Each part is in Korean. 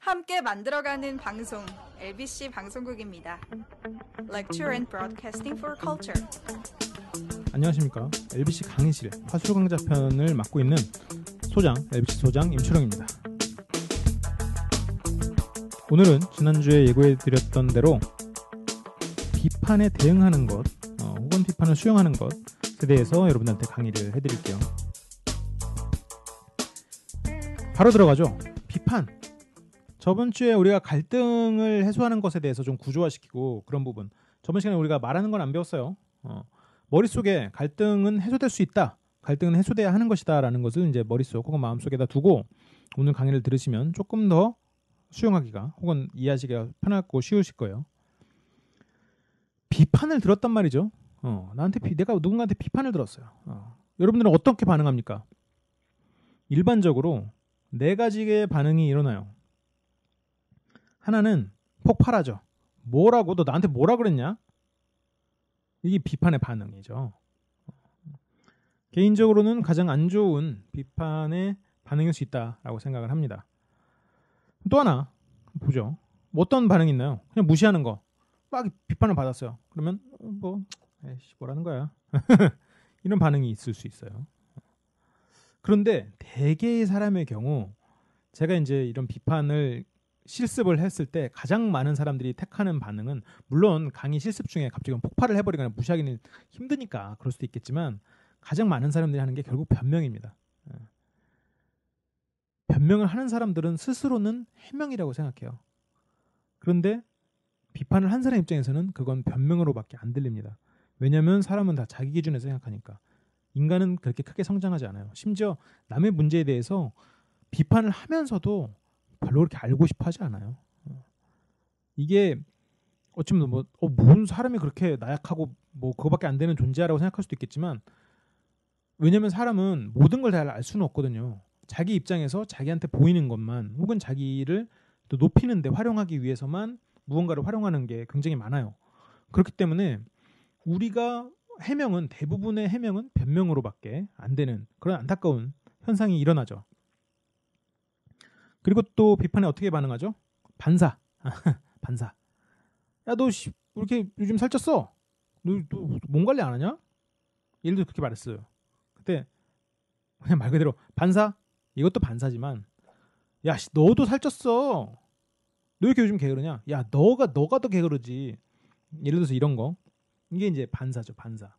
함께 만들어가는 방송 LBC 방송국입니다. Lecture and Broadcasting for Culture. 안녕하십니까. LBC 강의실 화술강좌 편을 맡고 있는 소장, LBC 소장 임초령입니다. 오늘은 지난주에 예고해드렸던 대로 비판에 대응하는 것, 혹은 비판을 수용하는 것에 대해서 여러분들한테 강의를 해드릴게요. 바로 들어가죠. 비판. 저번 주에 우리가 갈등을 해소하는 것에 대해서 좀 구조화시키고 그런 부분. 저번 시간에 우리가 말하는 건 안 배웠어요. 머릿속에 갈등은 해소될 수 있다. 갈등은 해소돼야 하는 것이다. 라는 것을 이제 머릿속 혹은 마음속에다 두고 오늘 강의를 들으시면 조금 더 수용하기가 혹은 이해하시기가 편하고 쉬우실 거예요. 비판을 들었단 말이죠. 내가 누군가한테 비판을 들었어요. 여러분들은 어떻게 반응합니까? 일반적으로 네 가지의 반응이 일어나요. 하나는 폭발하죠. 뭐라고? 너 나한테 뭐라 그랬냐? 이게 비판의 반응이죠. 개인적으로는 가장 안 좋은 비판의 반응일 수 있다라고 생각을 합니다. 또 하나 보죠. 어떤 반응이 있나요? 그냥 무시하는 거. 막 비판을 받았어요. 그러면 뭐라는 거야. 이런 반응이 있을 수 있어요. 그런데 대개의 사람의 경우 제가 이제 이런 비판을 실습을 했을 때 가장 많은 사람들이 택하는 반응은, 물론 강의 실습 중에 갑자기 폭발을 해버리거나 무시하기는 힘드니까 그럴 수도 있겠지만, 가장 많은 사람들이 하는 게 결국 변명입니다. 변명을 하는 사람들은 스스로는 해명이라고 생각해요. 그런데 비판을 한 사람 입장에서는 그건 변명으로밖에 안 들립니다. 왜냐하면 사람은 다 자기 기준에서 생각하니까. 인간은 그렇게 크게 성장하지 않아요. 심지어 남의 문제에 대해서 비판을 하면서도 별로 그렇게 알고 싶어 하지 않아요. 이게 어쩌면 뭔 사람이 그렇게 나약하고 그거밖에 안 되는 존재라고 생각할 수도 있겠지만, 왜냐면 사람은 모든 걸 다 알 수는 없거든요. 자기 입장에서 자기한테 보이는 것만 혹은 자기를 또 높이는 데 활용하기 위해서만 무언가를 활용하는 게 굉장히 많아요. 그렇기 때문에 우리가 대부분의 해명은 변명으로밖에 안 되는 그런 안타까운 현상이 일어나죠. 그리고 또 비판에 어떻게 반응하죠? 반사. 반사. 야, 너 왜 이렇게 요즘 살쪘어? 너 몸 관리 안 하냐? 예를 들어 그렇게 말했어요. 그때 그냥 말 그대로 반사? 이것도 반사지만, 야, 너도 살쪘어. 너 왜 이렇게 요즘 게으르냐? 야, 너가 더 게으르지. 예를 들어서 이런 거. 이게 이제 반사죠, 반사.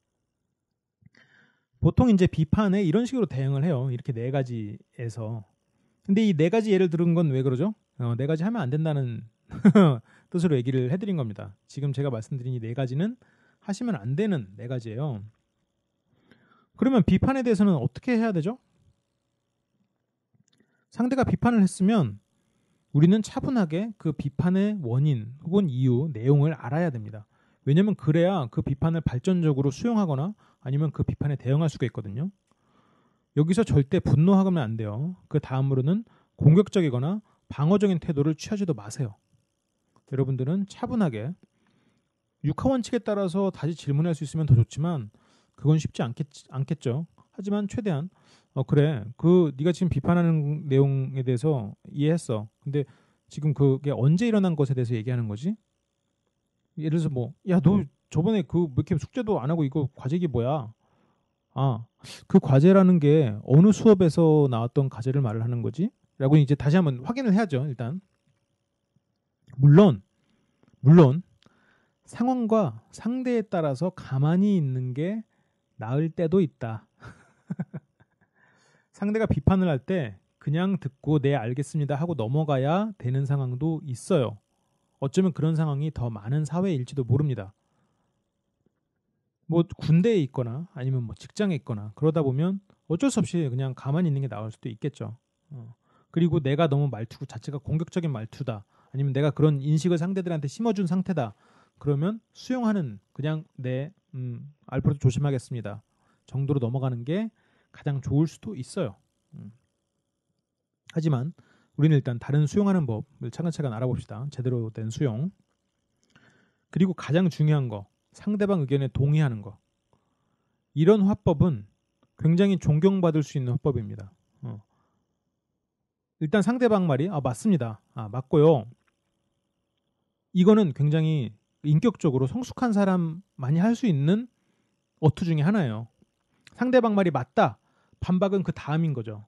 보통 이제 비판에 이런 식으로 대응을 해요. 이렇게 네 가지에서. 근데 이 네 가지 예를 들은 건 왜 그러죠? 네 가지 하면 안 된다는 뜻으로 얘기를 해드린 겁니다. 지금 제가 말씀드린 이 네 가지는 하시면 안 되는 네 가지예요. 그러면 비판에 대해서는 어떻게 해야 되죠? 상대가 비판을 했으면 우리는 차분하게 그 비판의 원인 혹은 이유, 내용을 알아야 됩니다. 왜냐하면 그래야 그 비판을 발전적으로 수용하거나 아니면 그 비판에 대응할 수가 있거든요. 여기서 절대 분노하면 안 돼요. 그 다음으로는 공격적이거나 방어적인 태도를 취하지도 마세요. 여러분들은 차분하게 육하원칙에 따라서 다시 질문할 수 있으면 더 좋지만 그건 쉽지 않겠죠. 하지만 최대한 그래, 네가 지금 비판하는 내용에 대해서 이해했어. 근데 지금 그게 언제 일어난 것에 대해서 얘기하는 거지? 예를 들어서 야, 너 저번에 왜 이렇게 숙제도 안 하고 이거 과제기 뭐야? 그 과제라는 게 어느 수업에서 나왔던 과제를 말을 하는 거지? 라고 이제 다시 한번 확인을 해야죠. 일단 물론 상황과 상대에 따라서 가만히 있는 게 나을 때도 있다. 상대가 비판을 할 때 그냥 듣고 네 알겠습니다 하고 넘어가야 되는 상황도 있어요. 어쩌면 그런 상황이 더 많은 사회일지도 모릅니다. 군대에 있거나 아니면 직장에 있거나 그러다 보면 어쩔 수 없이 그냥 가만히 있는 게 나을 수도 있겠죠. 그리고 내가 너무 말투 자체가 공격적인 말투다. 아니면 내가 그런 인식을 상대들한테 심어준 상태다. 그러면 수용하는, 그냥 앞으로도 조심하겠습니다 정도로 넘어가는 게 가장 좋을 수도 있어요. 하지만 우리는 일단 다른 수용하는 법을 차근차근 알아봅시다. 제대로 된 수용. 그리고 가장 중요한 거, 상대방 의견에 동의하는 거. 이런 화법은 굉장히 존경받을 수 있는 화법입니다. 일단 상대방 말이 맞습니다. 맞고요. 이거는 굉장히 인격적으로 성숙한 사람만이 할 수 있는 어투 중에 하나예요. 상대방 말이 맞다. 반박은 그 다음인 거죠.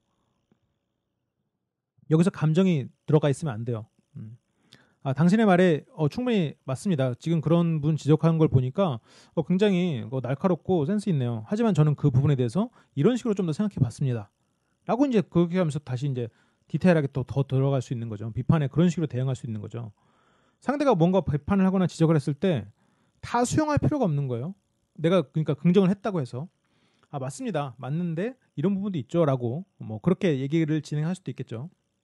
여기서 감정이 들어가 있으면 안 돼요. 당신의 말에 충분히 맞습니다. 지금 그런 분 지적하는 걸 보니까 굉장히 날카롭고 센스 있네요. 하지만 저는 그 부분에 대해서 이런 식으로 좀 더 생각해 봤습니다. 라고 이제 그렇게 하면서 다시 이제 디테일하게 또 더 들어갈 수 있는 거죠. 비판에 그런 식으로 대응할 수 있는 거죠. 상대가 뭔가 비판을 하거나 지적을 했을 때 다 수용할 필요가 없는 거예요. 내가 그러니까 긍정을 했다고 해서 맞습니다. 맞는데 이런 부분도 있죠라고 뭐 그렇게 얘기를 진행할 수도 있겠죠.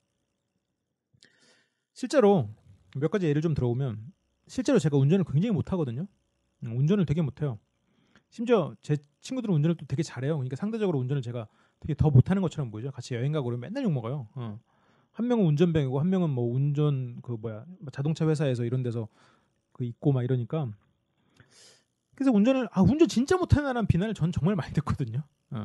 실제로 몇 가지 예를 좀 들어보면 실제로 제가 운전을 굉장히 못하거든요. 운전을 되게 못해요. 심지어 제 친구들은 운전을 또 되게 잘해요. 그러니까 상대적으로 운전을 제가 되게 더 못하는 것처럼 보이죠. 같이 여행 가고 그러면 맨날 욕먹어요. 한 명은 운전병이고 한 명은 뭐 운전 자동차 회사에서 이런 데서 있고 막 이러니까 그래서 운전 진짜 못하는 비난을 전 정말 많이 듣거든요.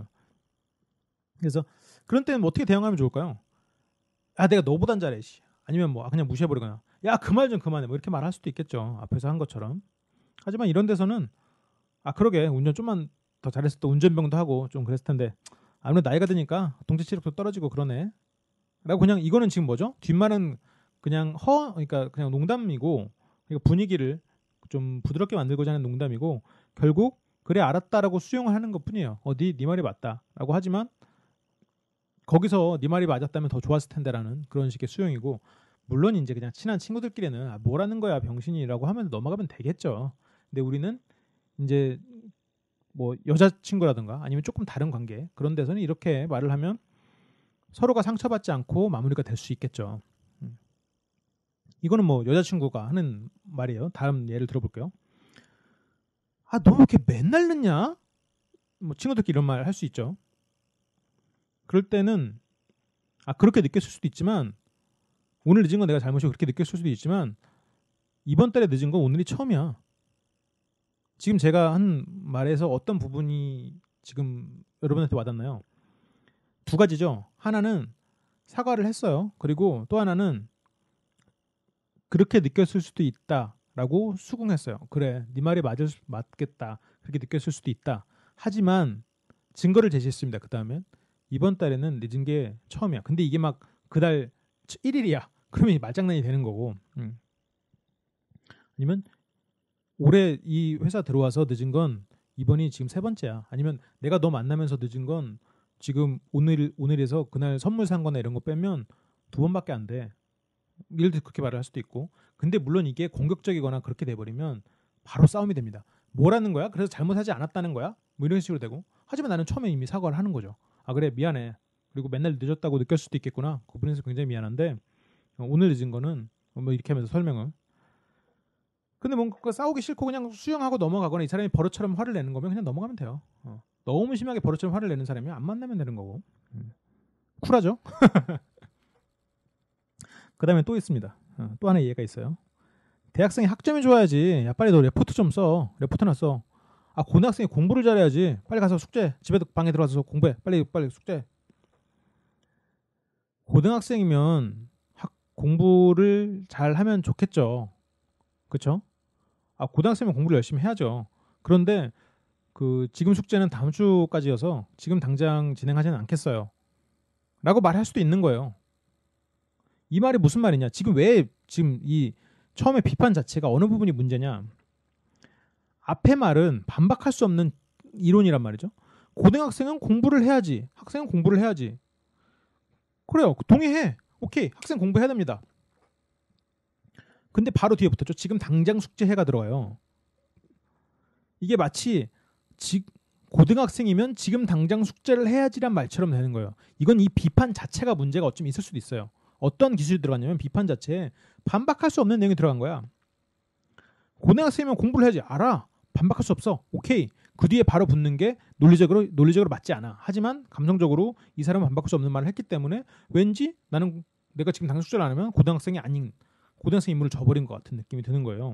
그래서 그런 때는 뭐 어떻게 대응하면 좋을까요? 내가 너보단 잘해. 아니면 뭐 그냥 무시해버리거나 야 그 말 좀 그만해 뭐 이렇게 말할 수도 있겠죠. 앞에서 한 것처럼. 하지만 이런 데서는 그러게 운전 좀만 더 잘했을 때 운전병도 하고 좀 그랬을 텐데 아무래도 나이가 드니까 동체 체력도 떨어지고 그러네 라고 그냥 이거는 지금 뭐죠? 뒷말은 그냥 그러니까 그냥 농담이고 그러니까 분위기를 좀 부드럽게 만들고자 하는 농담이고 결국 그래 알았다라고 수용을 하는 것뿐이에요. 네 말이 맞다라고 하지만 거기서 네 말이 맞았다면 더 좋았을 텐데라는 그런 식의 수용이고 물론 이제 그냥 친한 친구들끼리는 뭐라는 거야 병신이라고 하면서 넘어가면 되겠죠. 근데 우리는 이제 뭐 여자친구라든가 아니면 조금 다른 관계 그런 데서는 이렇게 말을 하면 서로가 상처받지 않고 마무리가 될 수 있겠죠. 이거는 뭐 여자친구가 하는 말이에요. 다음 예를 들어볼게요. 너 왜 이렇게 맨날 늦냐? 뭐 친구들끼리 이런 말 할 수 있죠. 그럴 때는 그렇게 느꼈을 수도 있지만 오늘 늦은 건 내가 잘못이고 그렇게 느꼈을 수도 있지만 이번 달에 늦은 건 오늘이 처음이야. 지금 제가 한 말에서 어떤 부분이 지금 여러분한테 와닿나요? 두 가지죠. 하나는 사과를 했어요. 그리고 또 하나는 그렇게 느꼈을 수도 있다라고 수긍했어요. 그래, 네 말이 맞겠다. 그렇게 느꼈을 수도 있다. 하지만 증거를 제시했습니다. 그 다음엔 이번 달에는 늦은 게 처음이야. 근데 이게 막 그달 1일이야. 그러면 말장난이 되는 거고. 아니면 올해 이 회사 들어와서 늦은 건 이번이 지금 세 번째야. 아니면 내가 너 만나면서 늦은 건 지금 오늘에서 그날 선물 산 거나 이런 거 빼면 두 번밖에 안 돼. 예를 들어 그렇게 말을 할 수도 있고. 근데 물론 이게 공격적이거나 그렇게 돼버리면 바로 싸움이 됩니다. 뭐라는 거야? 그래서 잘못하지 않았다는 거야? 뭐 이런 식으로 되고. 하지만 나는 처음에 이미 사과를 하는 거죠. 그래 미안해. 그리고 맨날 늦었다고 느꼈을 수도 있겠구나. 그 부분에서 굉장히 미안한데 오늘 늦은 거는 뭐 이렇게 하면서 설명을. 근데 뭔가 싸우기 싫고 그냥 수용하고 넘어가거나 이 사람이 버릇처럼 화를 내는 거면 그냥 넘어가면 돼요. 너무 심하게 버릇처럼 화를 내는 사람이 안 만나면 되는 거고. 쿨하죠? 그 다음에 또 있습니다. 또 하나의 예가 있어요. 대학생이 학점이 좋아야지. 야 빨리 너 레포트 좀 써. 레포트나 써. 고등학생이 공부를 잘해야지. 빨리 가서 숙제. 집에 방에 들어가서 공부해. 빨리 숙제. 고등학생이면 공부를 잘 하면 좋겠죠. 그렇죠? 고등학생이면 공부를 열심히 해야죠. 그런데 지금 숙제는 다음 주까지여서 지금 당장 진행하지는 않겠어요. 라고 말할 수도 있는 거예요. 이 말이 무슨 말이냐? 지금 이 처음에 비판 자체가 어느 부분이 문제냐? 앞에 말은 반박할 수 없는 이론이란 말이죠. 고등학생은 공부를 해야지. 학생은 공부를 해야지. 그래요. 동의해. 오케이. 학생 공부해야 됩니다. 근데 바로 뒤에 붙었죠. 지금 당장 숙제해가 들어와요. 이게 마치 고등학생이면 지금 당장 숙제를 해야지란 말처럼 되는 거예요. 이건 이 비판 자체가 문제가 어쩜 있을 수도 있어요. 어떤 기술이 들어갔냐면 비판 자체에 반박할 수 없는 내용이 들어간 거야. 고등학생이면 공부를 해야지. 알아. 반박할 수 없어. 오케이. 그 뒤에 바로 붙는 게 논리적으로 맞지 않아. 하지만 감성적으로 이 사람은 반박할 수 없는 말을 했기 때문에 왠지 나는 내가 지금 당장 숙제를 안 하면 고등학생이 아닌 고등학생 인물을 저버린 것 같은 느낌이 드는 거예요.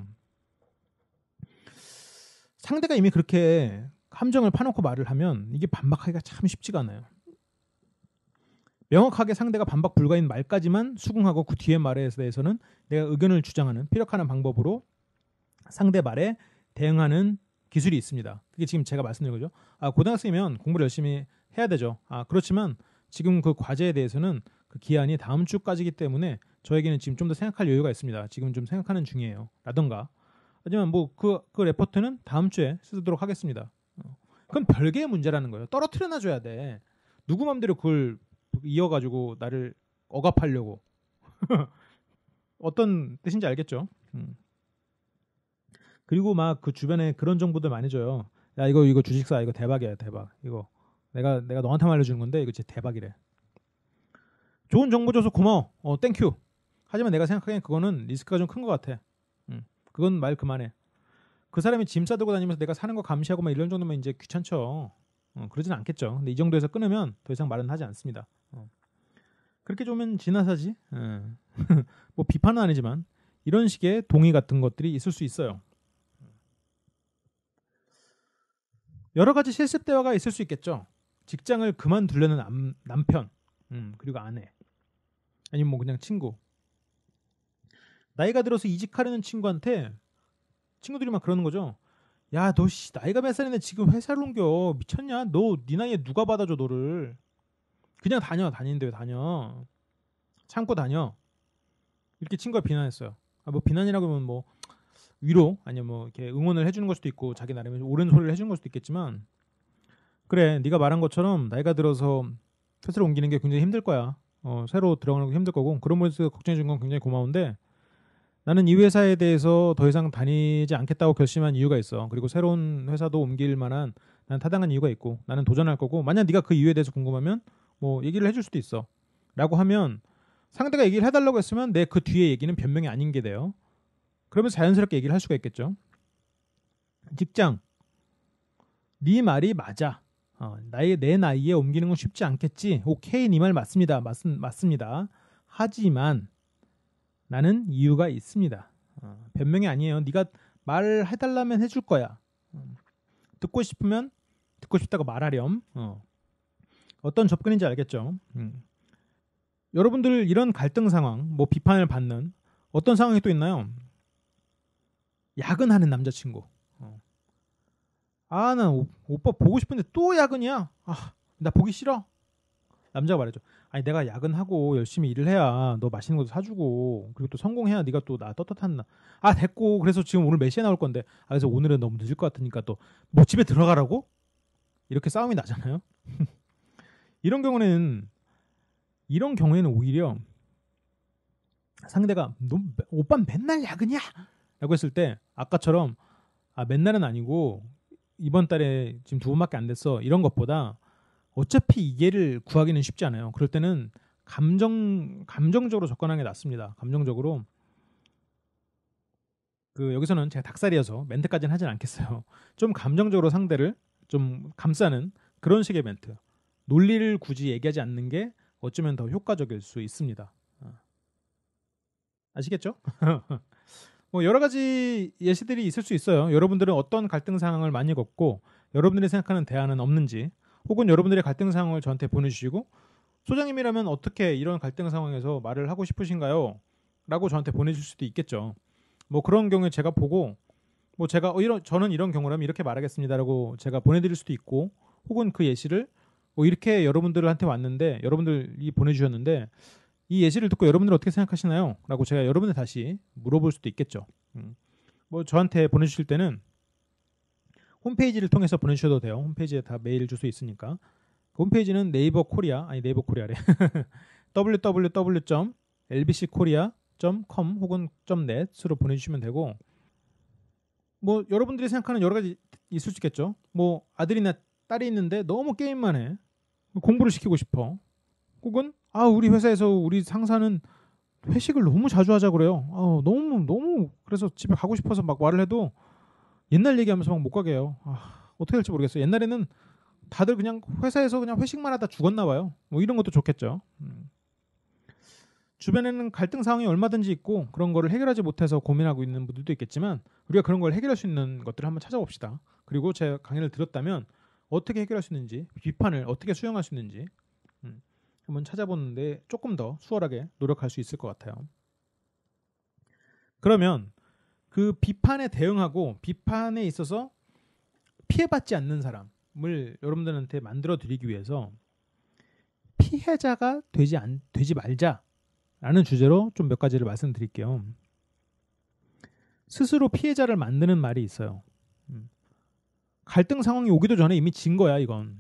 상대가 이미 그렇게 함정을 파놓고 말을 하면 이게 반박하기가 참 쉽지가 않아요. 명확하게 상대가 반박 불가인 말까지만 수긍하고 그 뒤에 말에 대해서는 내가 의견을 주장하는 피력하는 방법으로 상대 말에 대응하는 기술이 있습니다. 그게 지금 제가 말씀드린 거죠. 고등학생이면 공부를 열심히 해야 되죠. 그렇지만 지금 그 과제에 대해서는 그 기한이 다음 주까지이기 때문에 저에게는 지금 좀 더 생각할 여유가 있습니다. 지금 좀 생각하는 중이에요. 라던가. 하지만 뭐 그 레포트는 다음 주에 쓰도록 하겠습니다. 그건 별개의 문제라는 거예요. 떨어뜨려 놔줘야 돼. 누구 맘대로 그걸 이어가지고 나를 억압하려고. 어떤 뜻인지 알겠죠? 그리고 막 그 주변에 그런 정보들 많이 줘요. 야, 이거 주식사 이거 대박이야, 대박. 이거 내가 너한테만 알려주는 건데 이거 진짜 대박이래. 좋은 정보 줘서 고마워. 땡큐. 하지만 내가 생각하기엔 그거는 리스크가 좀 큰 것 같아. 그건 말 그만해. 그 사람이 짐 싸들고 다니면서 내가 사는 거 감시하고 막 이런 정도면 이제 귀찮죠. 그러진 않겠죠. 근데 이 정도에서 끊으면 더 이상 말은 하지 않습니다. 그렇게 좀 지나사지. 뭐 비판은 아니지만 이런 식의 동의 같은 것들이 있을 수 있어요. 여러 가지 실습 대화가 있을 수 있겠죠. 직장을 그만두려는 남편, 그리고 아내, 아니면 뭐 그냥 친구. 나이가 들어서 이직하려는 친구한테 친구들이 막 그러는 거죠. 야, 너 나이가 몇 살인데 지금 회사를 옮겨. 미쳤냐? 네 나이에 누가 받아줘 너를. 그냥 다니는데 왜 다녀. 참고 다녀. 이렇게 친구가 비난했어요. 뭐 비난이라고 하면 뭐 위로 아니면 뭐 이렇게 응원을 해주는 걸 수도 있고 자기 나름의 옳은 소리를 해주는 걸 수도 있겠지만, 그래 네가 말한 것처럼 나이가 들어서 회사를 옮기는 게 굉장히 힘들 거야. 새로 들어가는 거 힘들 거고, 그런 면에서 걱정해 준 건 굉장히 고마운데 나는 이 회사에 대해서 더 이상 다니지 않겠다고 결심한 이유가 있어. 그리고 새로운 회사도 옮길 만한 난 타당한 이유가 있고 나는 도전할 거고, 만약 네가 그 이유에 대해서 궁금하면 뭐 얘기를 해줄 수도 있어 라고 하면, 상대가 얘기를 해달라고 했으면 내 그 뒤에 얘기는 변명이 아닌 게 돼요. 그러면 자연스럽게 얘기를 할 수가 있겠죠. 직장, 네 말이 맞아. 내 나이에 옮기는 건 쉽지 않겠지. 오케이, 네 말 맞습니다. 맞습니다. 하지만 나는 이유가 있습니다. 변명이 아니에요. 네가 말해달라면 해줄 거야. 듣고 싶으면 듣고 싶다고 말하렴. 어떤 접근인지 알겠죠. 여러분들 이런 갈등 상황, 뭐 비판을 받는 어떤 상황이 또 있나요? 야근하는 남자친구. 난 오빠 보고 싶은데 또 야근이야. 나 보기 싫어. 남자가 말해줘. 아니 내가 야근하고 열심히 일을 해야 너 맛있는 것도 사주고, 그리고 또 성공해야 네가 또 나 떳떳한 됐고, 그래서 지금 오늘 몇 시에 나올 건데 그래서 오늘은 너무 늦을 것 같으니까 또 뭐 집에 들어가라고? 이렇게 싸움이 나잖아요. 이런 경우에는 오히려 상대가 오빠 맨날 야근이야 라고 했을 때 아까처럼 맨날은 아니고 이번 달에 지금 2번밖에 안 됐어, 이런 것보다 어차피 이해를 구하기는 쉽지 않아요. 그럴 때는 감정적으로 접근하는 게 낫습니다. 감정적으로. 여기서는 제가 닭살이어서 멘트까지는 하진 않겠어요. 좀 감정적으로 상대를 좀 감싸는 그런 식의 멘트. 논리를 굳이 얘기하지 않는 게 어쩌면 더 효과적일 수 있습니다. 아시겠죠? 뭐 여러 가지 예시들이 있을 수 있어요. 여러분들은 어떤 갈등 상황을 많이 겪고 여러분들이 생각하는 대안은 없는지, 혹은 여러분들의 갈등 상황을 저한테 보내주시고 소장님이라면 어떻게 이런 갈등 상황에서 말을 하고 싶으신가요? 라고 저한테 보내줄 수도 있겠죠. 뭐 그런 경우에 제가 보고 뭐 제가 저는 이런 경우라면 이렇게 말하겠습니다라고 제가 보내드릴 수도 있고, 혹은 그 예시를 뭐 이렇게 여러분들한테 왔는데 여러분들이 보내주셨는데 이 예시를 듣고 여러분들 어떻게 생각하시나요? 라고 제가 여러분들 다시 물어볼 수도 있겠죠. 뭐 저한테 보내주실 때는 홈페이지를 통해서 보내주셔도 돼요. 홈페이지에 다 메일 주소 있으니까. 그 홈페이지는 네이버 코리아래 www.lbckorea.com 혹은 .net으로 보내주시면 되고, 뭐 여러분들이 생각하는 여러 가지 있을 수 있겠죠. 뭐 아들이나 딸이 있는데 너무 게임만 해. 공부를 시키고 싶어. 혹은 우리 회사에서 우리 상사는 회식을 너무 자주 하자 그래요. 너무 그래서 집에 가고 싶어서 막 말을 해도 옛날 얘기하면서 막 못 가게 해요. 어떻게 할지 모르겠어요. 옛날에는 다들 그냥 회사에서 그냥 회식만 하다 죽었나 봐요. 뭐 이런 것도 좋겠죠. 주변에는 갈등 상황이 얼마든지 있고 그런 거를 해결하지 못해서 고민하고 있는 분들도 있겠지만, 우리가 그런 걸 해결할 수 있는 것들을 한번 찾아봅시다. 그리고 제 강의를 들었다면 어떻게 해결할 수 있는지, 비판을 어떻게 수용할 수 있는지, 한번 찾아보는데 조금 더 수월하게 노력할 수 있을 것 같아요. 그러면 그 비판에 대응하고 비판에 있어서 피해받지 않는 사람을 여러분들한테 만들어 드리기 위해서 피해자가 되지 말자라는 주제로 좀 몇 가지를 말씀드릴게요. 스스로 피해자를 만드는 말이 있어요. 갈등 상황이 오기도 전에 이미 진 거야, 이건.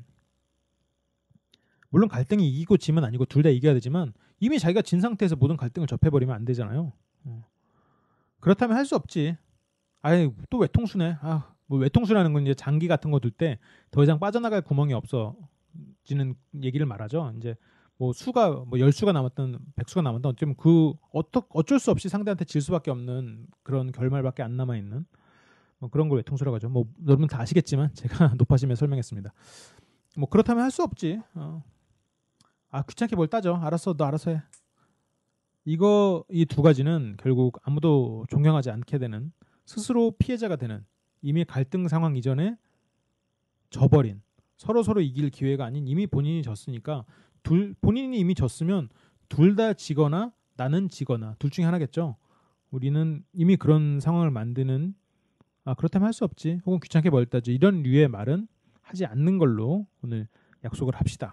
물론 갈등이 이기고 지면 아니고 둘 다 이겨야 되지만 이미 자기가 진 상태에서 모든 갈등을 접해버리면 안 되잖아요. 그렇다면 할 수 없지. 아이, 또 외통수네. 뭐 외통수라는 건 이제 장기 같은 거 둘 때 더 이상 빠져나갈 구멍이 없어지는 얘기를 말하죠. 이제 뭐 수가 뭐 10수가 남았든 100수가 남았든 어쩌면 어쩔 수 없이 상대한테 질 수밖에 없는 그런 결말밖에 안 남아 있는 뭐 그런 걸 외통수라고 하죠. 뭐 여러분 다 아시겠지만 제가 높아심에 설명했습니다. 뭐 그렇다면 할 수 없지. 귀찮게 뭘 따져. 알았어, 너 알아서 해. 이 두 가지는 결국 아무도 존경하지 않게 되는 스스로 피해자가 되는 이미 갈등 상황 이전에 져버린 서로 이길 기회가 아닌 이미 본인이 졌으니까 본인이 이미 졌으면 둘 다 지거나 나는 지거나 둘 중에 하나겠죠. 우리는 이미 그런 상황을 만드는 그렇다면 할 수 없지 혹은 귀찮게 뭘 따져 이런 류의 말은 하지 않는 걸로 오늘 약속을 합시다.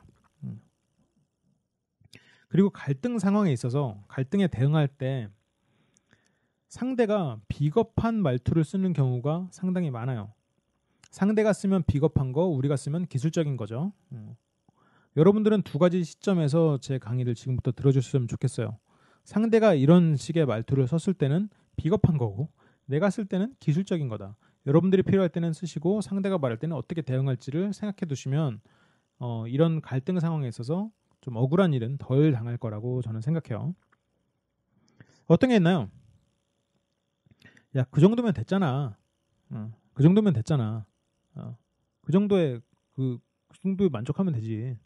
그리고 갈등 상황에 있어서 갈등에 대응할 때 상대가 비겁한 말투를 쓰는 경우가 상당히 많아요. 상대가 쓰면 비겁한 거, 우리가 쓰면 기술적인 거죠. 여러분들은 두 가지 시점에서 제 강의를 지금부터 들어주셨으면 좋겠어요. 상대가 이런 식의 말투를 썼을 때는 비겁한 거고 내가 쓸 때는 기술적인 거다. 여러분들이 필요할 때는 쓰시고 상대가 말할 때는 어떻게 대응할지를 생각해 두시면 이런 갈등 상황에 있어서 좀 억울한 일은 덜 당할 거라고 저는 생각해요. 어떤 게 있나요? 야, 그 정도면 됐잖아. 그 정도면 됐잖아. 그 정도에 만족하면 되지.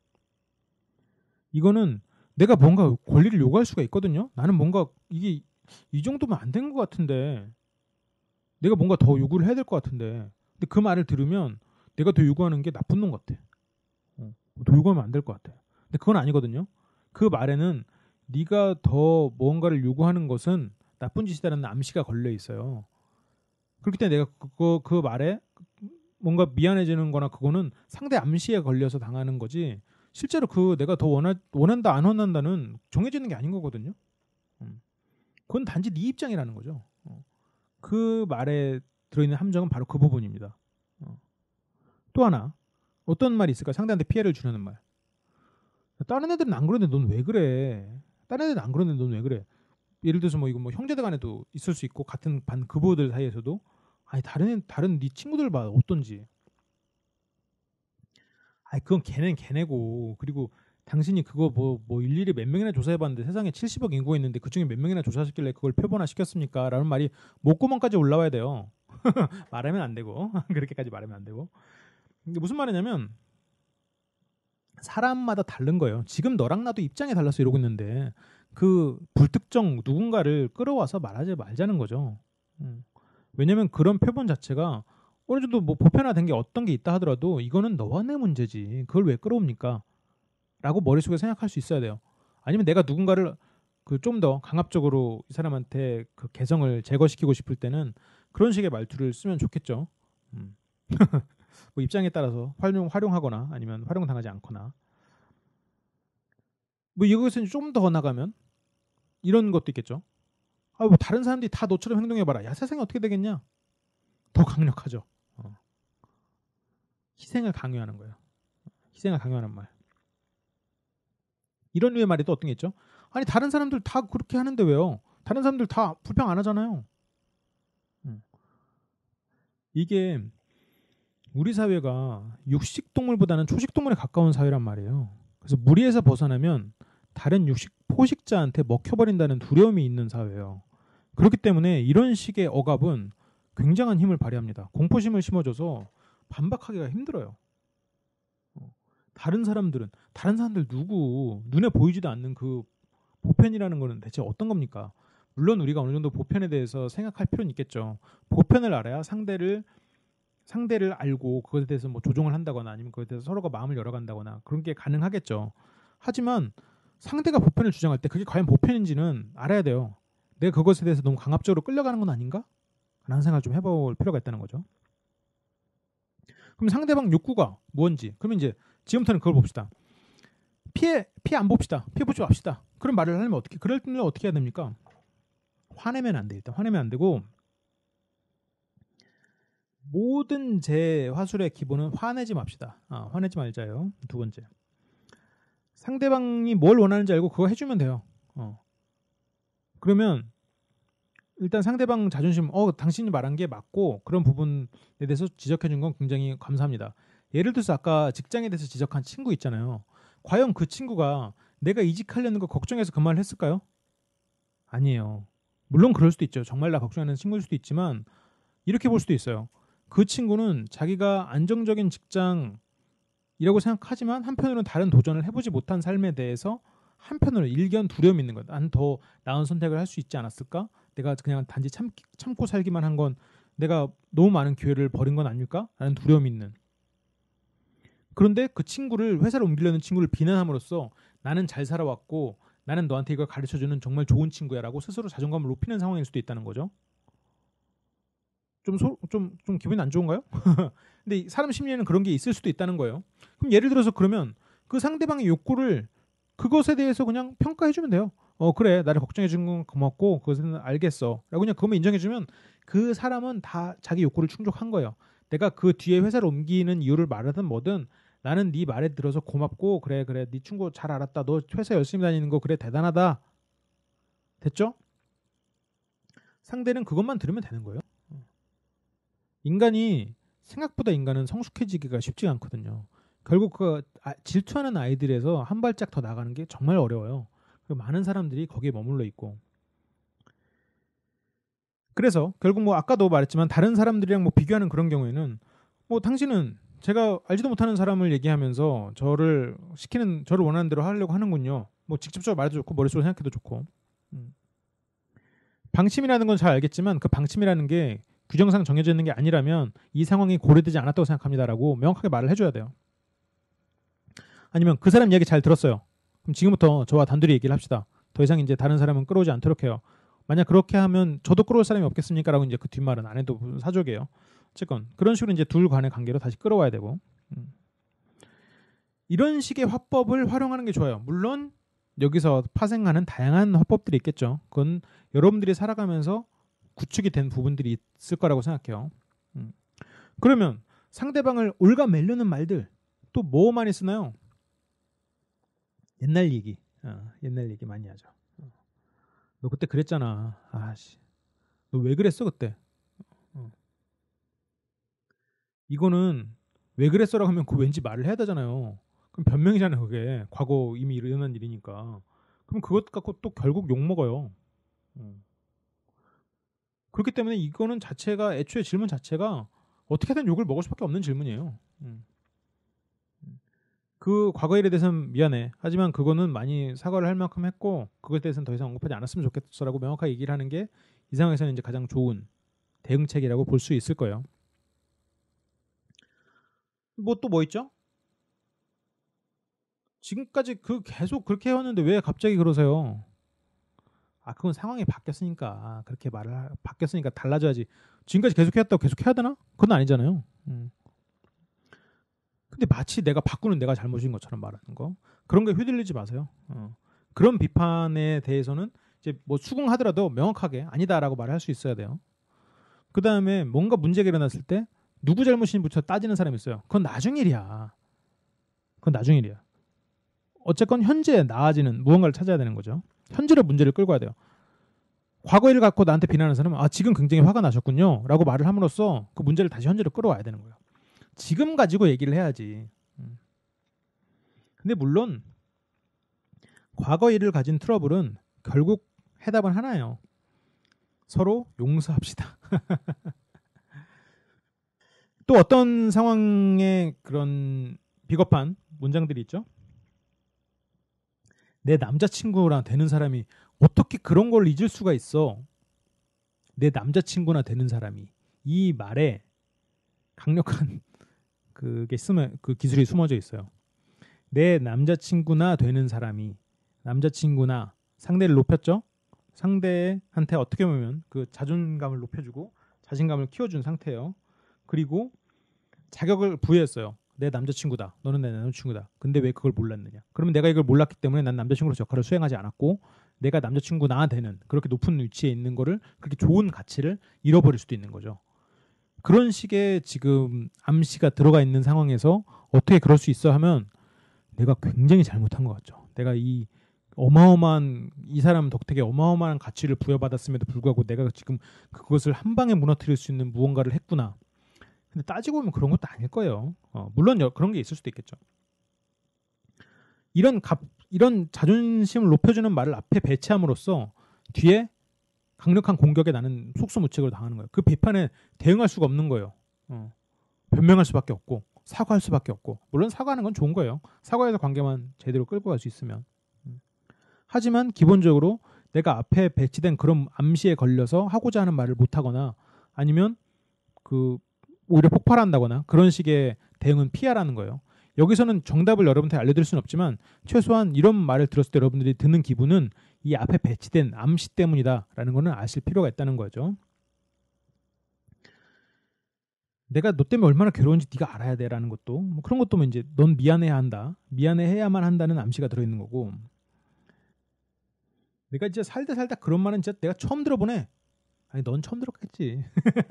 이거는 내가 뭔가 권리를 요구할 수가 있거든요. 나는 뭔가 이게 이 정도면 안 된 것 같은데 내가 뭔가 더 요구를 해야 될 것 같은데 근데 그 말을 들으면 내가 더 요구하는 게 나쁜 놈 같아. 더 요구하면 안 될 것 같아. 근데 그건 아니거든요. 그 말에는 네가 더 무언가를 요구하는 것은 나쁜 짓이라는 암시가 걸려 있어요. 그렇기 때문에 내가 그 말에 뭔가 미안해지는 거나 그거는 상대 암시에 걸려서 당하는 거지 실제로 내가 더 원한다 안 원한다는 정해지는 게 아닌 거거든요. 그건 단지 네 입장이라는 거죠. 그 말에 들어있는 함정은 바로 그 부분입니다. 또 하나 어떤 말이 있을까? 상대한테 피해를 주려는 말. 다른 애들은 안 그러는데 넌 왜 그래? 다른 애들은 안 그러는데 넌 왜 그래? 예를 들어서 이거 형제들 간에도 있을 수 있고 같은 반 그부들 사이에서도 아니 다른 네 친구들 봐 어떤지. 그건 걔는 걔네고 그리고 당신이 그거 뭐 일일이 몇 명이나 조사해봤는데 세상에 70억 인구가 있는데 그중에 몇 명이나 조사시켰길래 그걸 표본화 시켰습니까? 라는 말이 목구멍까지 올라와야 돼요. 말하면 안 되고 그렇게까지 말하면 안 되고. 근데 무슨 말이냐면 사람마다 다른 거예요. 지금 너랑 나도 입장이 달라서 이러고 있는데 그 불특정 누군가를 끌어와서 말하지 말자는 거죠. 왜냐면 그런 표본 자체가 어느 정도 뭐 보편화된 게 어떤 게 있다 하더라도 이거는 너와 내 문제지. 그걸 왜 끌어옵니까? 라고 머릿속에 생각할 수 있어야 돼요. 아니면 내가 누군가를 좀 더 강압적으로 이 사람한테 그 개성을 제거시키고 싶을 때는 그런 식의 말투를 쓰면 좋겠죠. 뭐 입장에 따라서 활용하거나 아니면 활용당하지 않거나. 뭐 이것은 좀 더 나가면 이런 것도 있겠죠. 뭐 다른 사람들이 다 너처럼 행동해봐라. 야, 세상이 어떻게 되겠냐? 더 강력하죠. 희생을 강요하는 거예요. 희생을 강요하는 말. 이런 류의 말이 또 어떤 게 있죠? 아니 다른 사람들 다 그렇게 하는데 왜요? 다른 사람들 다 불평 안 하잖아요. 이게 우리 사회가 육식동물보다는 초식동물에 가까운 사회란 말이에요. 그래서 무리에서 벗어나면 다른 포식자한테 먹혀버린다는 두려움이 있는 사회예요. 그렇기 때문에 이런 식의 억압은 굉장한 힘을 발휘합니다. 공포심을 심어줘서 반박하기가 힘들어요. 다른 사람들 누구 눈에 보이지도 않는 그 보편이라는 거는 대체 어떤 겁니까? 물론 우리가 어느 정도 보편에 대해서 생각할 필요는 있겠죠. 보편을 알아야 상대를 알고 그것에 대해서 뭐 조종을 한다거나 아니면 그것에 대해서 서로가 마음을 열어간다거나 그런 게 가능하겠죠. 하지만 상대가 보편을 주장할 때 그게 과연 보편인지는 알아야 돼요. 내가 그것에 대해서 너무 강압적으로 끌려가는 건 아닌가? 라는 생각을 좀 해볼 필요가 있다는 거죠. 그럼 상대방 욕구가 뭔지, 그러면 이제 지금부터는 그걸 봅시다. 피해 안 봅시다. 피해 보지 맙시다. 그런 말을 하려면 어떻게, 그럴 때는 어떻게 해야 됩니까? 화내면 안 돼. 일단 화내면 안 되고, 모든 제 화술의 기본은 화내지 맙시다. 화내지 말자요. 두 번째. 상대방이 뭘 원하는지 알고 그거 해주면 돼요. 그러면 일단 상대방 자존심, 당신이 말한 게 맞고 그런 부분에 대해서 지적해준 건 굉장히 감사합니다. 예를 들어서 아까 직장에 대해서 지적한 친구 있잖아요. 과연 그 친구가 내가 이직하려는 거 걱정해서 그 말을 했을까요? 아니에요. 물론 그럴 수도 있죠. 정말 나 걱정하는 친구일 수도 있지만 이렇게 볼 수도 있어요. 그 친구는 자기가 안정적인 직장이라고 생각하지만 한편으로는 다른 도전을 해보지 못한 삶에 대해서 한편으로 일견 두려움이 있는 거야. 난 더 나은 선택을 할 수 있지 않았을까? 내가 그냥 단지 참고 살기만 한 건 내가 너무 많은 기회를 버린 건 아닐까? 라는 두려움이 있는. 그런데 그 친구를, 회사를 옮기려는 친구를 비난함으로써 나는 잘 살아왔고 나는 너한테 이걸 가르쳐주는 정말 좋은 친구야 라고 스스로 자존감을 높이는 상황일 수도 있다는 거죠. 좀 기분이 안 좋은가요? 근데 사람 심리에는 그런 게 있을 수도 있다는 거예요. 그럼 예를 들어서 그러면 그 상대방의 욕구를, 그것에 대해서 그냥 평가해주면 돼요. 그래, 나를 걱정해준 건 고맙고 그것은 알겠어 라고 그냥 그것만 인정해주면 그 사람은 다 자기 욕구를 충족한 거예요. 내가 그 뒤에 회사를 옮기는 이유를 말하든 뭐든 나는 네 말에 들어서 고맙고, 그래 네 친구 잘 알았다, 너 회사 열심히 다니는 거 그래 대단하다, 됐죠? 상대는 그것만 들으면 되는 거예요. 생각보다 인간은 성숙해지기가 쉽지 않거든요. 결국 질투하는 아이들에서 한 발짝 더 나가는 게 정말 어려워요. 많은 사람들이 거기에 머물러 있고. 그래서 결국 뭐 아까도 말했지만 다른 사람들이랑 뭐 비교하는 그런 경우에는 뭐 당신은 제가 알지도 못하는 사람을 얘기하면서 저를 원하는 대로 하려고 하는군요. 뭐 직접적으로 말해도 좋고 머릿속으로 생각해도 좋고. 방침이라는 건 잘 알겠지만 그 방침이라는 게 규정상 정해져 있는 게 아니라면 이 상황이 고려되지 않았다고 생각합니다라고 명확하게 말을 해줘야 돼요. 아니면 그 사람 이야기 잘 들었어요. 그럼 지금부터 저와 단둘이 얘기를 합시다. 더 이상 이제 다른 사람은 끌어오지 않도록 해요. 만약 그렇게 하면 저도 끌어올 사람이 없겠습니까? 라고 이제 그 뒷말은 안 해도 사족이에요. 어쨌건 그런 식으로 이제 둘 간의 관계로 다시 끌어와야 되고. 이런 식의 화법을 활용하는 게 좋아요. 물론 여기서 파생하는 다양한 화법들이 있겠죠. 그건 여러분들이 살아가면서 구축이 된 부분들이 있을 거라고 생각해요. 그러면 상대방을 올가매려는 말들 또 뭐 많이 쓰나요? 옛날 얘기 많이 하죠. 너 그때 그랬잖아. 너 왜 그랬어 그때? 이거는 왜 그랬어라고 하면 그 왠지 말을 해야 되잖아요. 그럼 변명이잖아요. 그게 과거 이미 일어난 일이니까. 그럼 그것 갖고 또 결국 욕 먹어요. 그렇기 때문에 이거는 자체가, 애초에 질문 자체가 어떻게든 욕을 먹을 수밖에 없는 질문이에요. 그 과거 일에 대해서는 미안해. 하지만 그거는 많이 사과를 할 만큼 했고 그것에 대해서는 더 이상 언급하지 않았으면 좋겠어라고 명확하게 얘기를 하는 게 이 상황에서는 이제 가장 좋은 대응책이라고 볼 수 있을 거예요. 뭐 또 뭐 있죠? 지금까지 계속 그렇게 해왔는데 왜 갑자기 그러세요? 그건 상황이 바뀌었으니까, 그렇게 바뀌었으니까 달라져야지. 지금까지 계속 해왔다고 계속 해야 되나? 그건 아니잖아요. 근데 마치 내가 바꾸는 내가 잘못인 것처럼 말하는 거, 그런 게 휘둘리지 마세요. 그런 비판에 대해서는 이제 뭐 수긍하더라도 명확하게 아니다라고 말을 할 수 있어야 돼요. 그 다음에 뭔가 문제가 일어났을 때 누구 잘못인지부터 따지는 사람이 있어요. 그건 나중 일이야. 어쨌건 현재에 나아지는 무언가를 찾아야 되는 거죠. 현재로 문제를 끌고 와야 돼요. 과거 일을 갖고 나한테 비난하는 사람은 지금 굉장히 화가 나셨군요 라고 말을 함으로써 그 문제를 다시 현재로 끌어와야 되는 거예요. 지금 가지고 얘기를 해야지. 근데 물론 과거 일을 가진 트러블은 결국 해답은 하나예요. 서로 용서합시다. 또 어떤 상황에 그런 비겁한 문장들이 있죠? 내 남자친구랑 되는 사람이 어떻게 그런 걸 잊을 수가 있어? 내 남자친구나 되는 사람이. 이 말에 강력한 그 기술이 숨어져 있어요. 내 남자친구나 되는 사람이 남자친구나 상대를 높였죠. 상대한테 어떻게 보면 그 자존감을 높여주고 자신감을 키워준 상태예요. 그리고 자격을 부여했어요. 내 남자친구다. 너는 내 남자친구다. 근데 왜 그걸 몰랐느냐? 그러면 내가 이걸 몰랐기 때문에 난 남자친구로서 역할을 수행하지 않았고 내가 남자친구나 되는 그렇게 높은 위치에 있는 거를 그렇게 좋은 가치를 잃어버릴 수도 있는 거죠. 그런 식의 지금 암시가 들어가 있는 상황에서 어떻게 그럴 수 있어 하면 내가 굉장히 잘못한 것 같죠. 내가 이 어마어마한 이 사람 덕택에 어마어마한 가치를 부여받았음에도 불구하고 내가 지금 그것을 한 방에 무너뜨릴 수 있는 무언가를 했구나. 근데 따지고 보면 그런 것도 아닐 거예요. 물론 그런 게 있을 수도 있겠죠. 이런 자존심을 높여주는 말을 앞에 배치함으로써 뒤에 강력한 공격에 나는 속수무책으로 당하는 거예요. 그 비판에 대응할 수가 없는 거예요. 변명할 수밖에 없고 사과할 수밖에 없고 물론 사과하는 건 좋은 거예요. 사과해서 관계만 제대로 끌고 갈 수 있으면. 하지만 기본적으로 내가 앞에 배치된 그런 암시에 걸려서 하고자 하는 말을 못하거나 아니면 오히려 폭발한다거나 그런 식의 대응은 피하라는 거예요. 여기서는 정답을 여러분한테 알려드릴 수는 없지만 최소한 이런 말을 들었을 때 여러분들이 드는 기분은 이 앞에 배치된 암시 때문이다라는 거는 아실 필요가 있다는 거죠. 내가 너 때문에 얼마나 괴로운지 네가 알아야 돼라는 것도 뭐 그런 것도 이제 넌 미안해야 한다. 미안해야만 한다는 암시가 들어있는 거고 내가 진짜 살다 그런 말은 진짜 내가 처음 들어보네. 아니 넌 처음 들었겠지.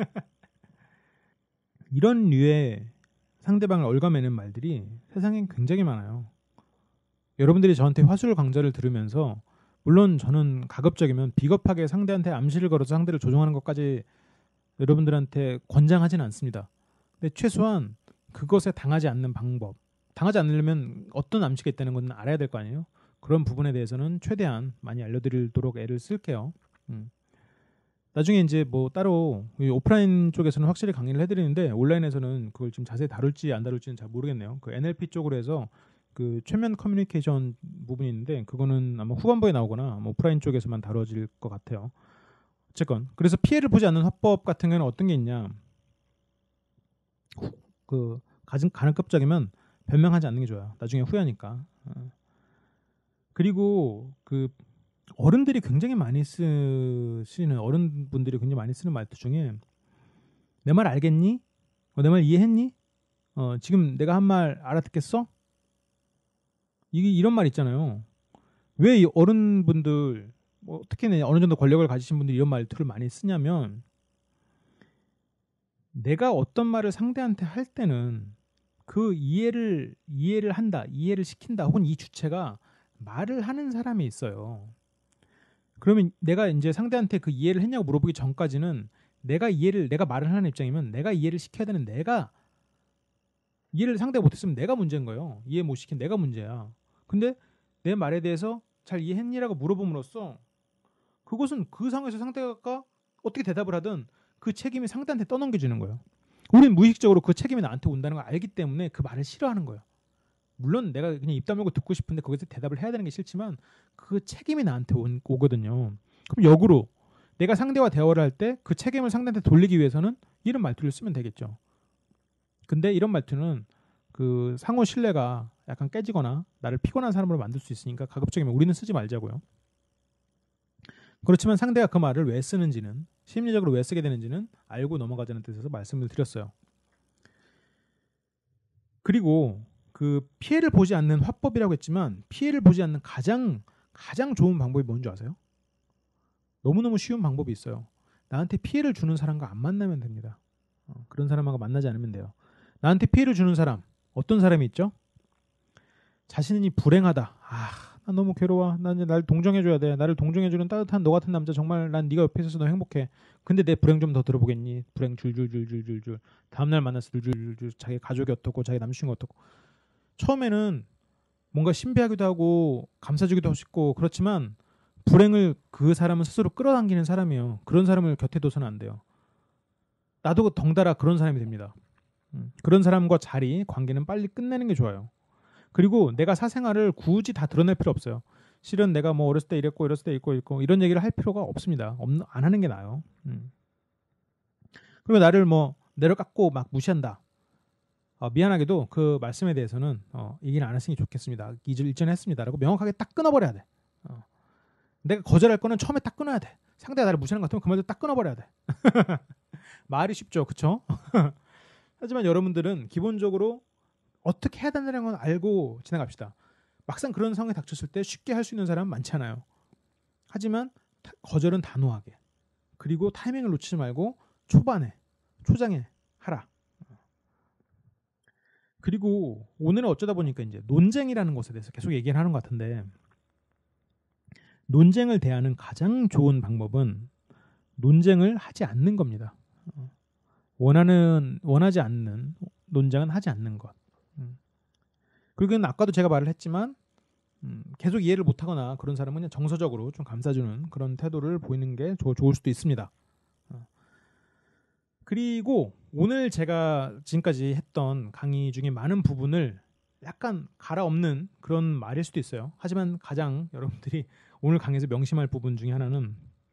이런 류의 상대방을 얽어매는 말들이 세상엔 굉장히 많아요. 여러분들이 저한테 화술 강좌를 들으면서 물론 저는 가급적이면 비겁하게 상대한테 암시를 걸어서 상대를 조종하는 것까지 여러분들한테 권장하지는 않습니다. 근데 최소한 그것에 당하지 않는 방법, 당하지 않으려면 어떤 암시가 있다는 건 알아야 될 거 아니에요. 그런 부분에 대해서는 최대한 많이 알려드리도록 애를 쓸게요. 나중에 이제 뭐 따로 오프라인 쪽에서는 확실히 강의를 해드리는데 온라인에서는 그걸 좀 자세히 다룰지 안 다룰지는 잘 모르겠네요. 그 NLP 쪽으로 해서 그 최면 커뮤니케이션 부분이 있는데 그거는 아마 후반부에 나오거나 오프라인 쪽에서만 다뤄질 것 같아요. 어쨌건 그래서 피해를 보지 않는 화법 같은 경우는 어떤 게 있냐? 가능급적이면 변명하지 않는 게 좋아요. 나중에 후회하니까. 그리고 어른들이 굉장히 많이 쓰시는 어른분들이 굉장히 많이 쓰는 말투 중에 내 말 알겠니? 내 말 이해했니? 지금 내가 한 말 알아듣겠어? 이런 말 있잖아요. 왜 이 어른분들 특히 어느 정도 권력을 가지신 분들이 이런 말투를 많이 쓰냐면 내가 어떤 말을 상대한테 할 때는 그 이해를 한다, 이해를 시킨다 혹은 이 주체가 말을 하는 사람이 있어요. 그러면 내가 이제 상대한테 그 이해를 했냐고 물어보기 전까지는 내가 말을 하는 입장이면 내가 이해를 시켜야 되는 내가 이해를 상대가 못했으면 내가 문제인 거예요. 이해 못 시킨 내가 문제야. 근데 내 말에 대해서 잘 이해했니라고 물어봄으로써 그것은 그 상황에서 상대가 어떻게 대답을 하든 그 책임이 상대한테 떠넘겨지는 거예요. 우리는 무의식적으로 그 책임이 나한테 온다는 걸 알기 때문에 그 말을 싫어하는 거예요. 물론 내가 그냥 입 다물고 듣고 싶은데 거기서 대답을 해야 되는 게 싫지만 그 책임이 나한테 오거든요. 그럼 역으로 내가 상대와 대화를 할 때 그 책임을 상대한테 돌리기 위해서는 이런 말투를 쓰면 되겠죠. 근데 이런 말투는 그 상호 신뢰가 약간 깨지거나 나를 피곤한 사람으로 만들 수 있으니까 가급적이면 우리는 쓰지 말자고요. 그렇지만 상대가 그 말을 왜 쓰는지는 심리적으로 왜 쓰게 되는지는 알고 넘어가자는 뜻에서 말씀을 드렸어요. 그리고 그 피해를 보지 않는 화법이라고 했지만 피해를 보지 않는 가장 좋은 방법이 뭔지 아세요? 너무너무 쉬운 방법이 있어요. 나한테 피해를 주는 사람과 안 만나면 됩니다. 그런 사람하고 만나지 않으면 돼요. 나한테 피해를 주는 사람 어떤 사람이 있죠? 자신이 불행하다. 난 너무 괴로워. 난 이제 날 동정해줘야 돼. 나를 동정해주는 따뜻한 너 같은 남자 정말 난 네가 옆에 있어서 너무 행복해. 근데 내 불행 좀 더 들어보겠니? 불행 줄줄줄줄줄줄. 다음날 만났을 때 줄줄줄. 자기 가족이 어떻고 자기 남친이 어떻고. 처음에는 뭔가 신비하기도 하고 감싸주기도 싶고 그렇지만 불행을 그 사람은 스스로 끌어당기는 사람이에요. 그런 사람을 곁에 둬서는 안 돼요. 나도 덩달아 그런 사람이 됩니다. 그런 사람과 관계는 빨리 끝내는 게 좋아요. 그리고 내가 사생활을 굳이 다 드러낼 필요 없어요. 실은 내가 뭐 어렸을 때 이랬고 이랬을 때 있고 이런 얘기를 할 필요가 없습니다. 안 하는 게 나아요. 그리고 나를 뭐 내려깎고 막 무시한다. 미안하게도 그 말씀에 대해서는 얘기는 안 했으니 좋겠습니다. 일전에 했습니다. 라고 명확하게 딱 끊어버려야 돼. 내가 거절할 거는 처음에 딱 끊어야 돼. 상대가 나를 무시하는 것 같으면 그 말도 딱 끊어버려야 돼. 말이 쉽죠, 그렇죠? 하지만 여러분들은 기본적으로 어떻게 해야 된다는 건 알고 지나갑시다. 막상 그런 상황에 닥쳤을 때 쉽게 할 수 있는 사람은 많지 않아요. 하지만 거절은 단호하게, 그리고 타이밍을 놓치지 말고 초장에 하라. 그리고 오늘은 어쩌다 보니까 이제 논쟁이라는 것에 대해서 계속 얘기를 하는 것 같은데, 논쟁을 대하는 가장 좋은 방법은 논쟁을 하지 않는 겁니다. 원하지 않는 논쟁은 하지 않는 것. 그리고 아까도 제가 말을 했지만 계속 이해를 못하거나 그런 사람은 그냥 정서적으로 좀 감싸주는 그런 태도를 보이는 게 좋을 수도 있습니다. 그리고 오늘 제가 지금까지 했던 강의 중에 많은 부분을 약간 갈아엎는 그런 말일 수도 있어요. 하지만 가장 여러분들이 오늘 강의에서 명심할 부분 중에 하나는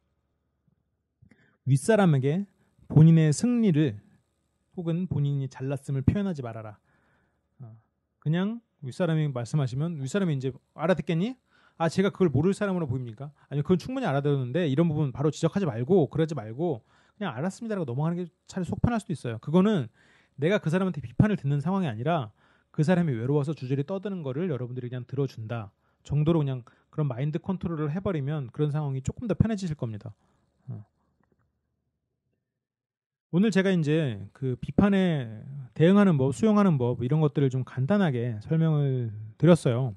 윗사람에게 본인의 승리를 혹은 본인이 잘났음을 표현하지 말아라. 그냥 윗사람이 말씀하시면 윗사람이 이제 알아듣겠니? 아, 제가 그걸 모를 사람으로 보입니까? 아니, 그건 충분히 알아듣는데 이런 부분 바로 지적하지 말고 그러지 말고 그냥 알았습니다라고 넘어가는 게 차라리 속 편할 수도 있어요. 그거는 내가 그 사람한테 비판을 듣는 상황이 아니라 그 사람이 외로워서 주저리 떠드는 거를 여러분들이 그냥 들어준다 정도로 그냥 그런 마인드 컨트롤을 해버리면 그런 상황이 조금 더 편해지실 겁니다. 오늘 제가 이제 그 비판에 대응하는 법, 수용하는 법 이런 것들을 좀 간단하게 설명을 드렸어요.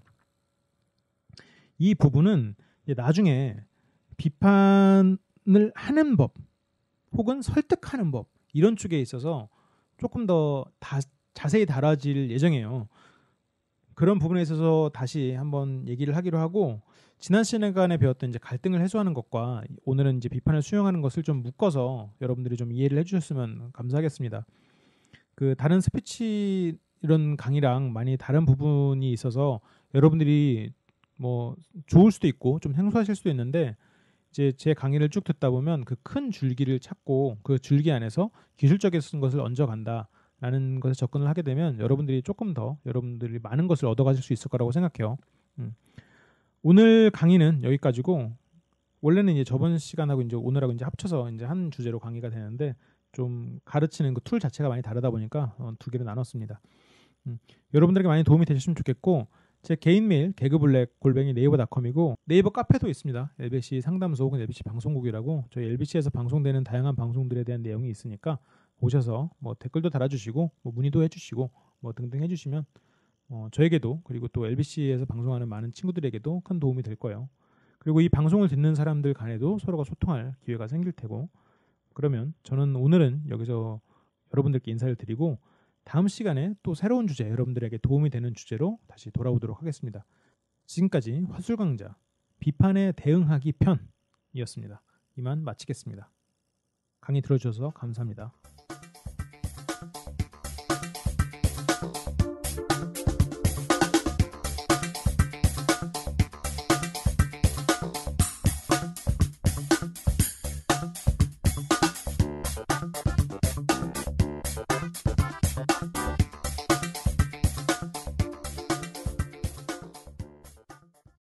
이 부분은 이제 나중에 비판을 하는 법 혹은 설득하는 법 이런 쪽에 있어서 조금 더 자세히 다뤄질 예정이에요. 그런 부분에 있어서 다시 한번 얘기를 하기로 하고, 지난 시간에 배웠던 이제 갈등을 해소하는 것과 오늘은 이제 비판을 수용하는 것을 좀 묶어서 여러분들이 좀 이해를 해주셨으면 감사하겠습니다. 그 다른 스피치 이런 강의랑 많이 다른 부분이 있어서 여러분들이 뭐 좋을 수도 있고 좀 생소하실 수도 있는데, 이제 제 강의를 쭉 듣다 보면 그 큰 줄기를 찾고 그 줄기 안에서 기술적인 것을 얹어간다라는 것에 접근을 하게 되면 여러분들이 조금 더 여러분들이 많은 것을 얻어가실 수 있을 거라고 생각해요. 오늘 강의는 여기까지고, 원래는 이제 저번 시간하고 이제 오늘하고 이제 합쳐서 이제 한 주제로 강의가 되는데 좀 가르치는 그 툴 자체가 많이 다르다 보니까 두 개로 나눴습니다. 여러분들에게 많이 도움이 되셨으면 좋겠고, 제 개인 메일 개그블랙@네이버닷컴이고 네이버 카페도 있습니다. LBC 상담소 혹은 LBC 방송국이라고 저희 LBC에서 방송되는 다양한 방송들에 대한 내용이 있으니까 오셔서 뭐 댓글도 달아주시고 뭐 문의도 해주시고 뭐 등등 해주시면 저에게도 그리고 또 LBC에서 방송하는 많은 친구들에게도 큰 도움이 될 거예요. 그리고 이 방송을 듣는 사람들 간에도 서로가 소통할 기회가 생길 테고, 그러면 저는 오늘은 여기서 여러분들께 인사를 드리고 다음 시간에 또 새로운 주제, 여러분들에게 도움이 되는 주제로 다시 돌아오도록 하겠습니다. 지금까지 화술강좌 비판에 대응하기 편이었습니다. 이만 마치겠습니다. 강의 들어주셔서 감사합니다.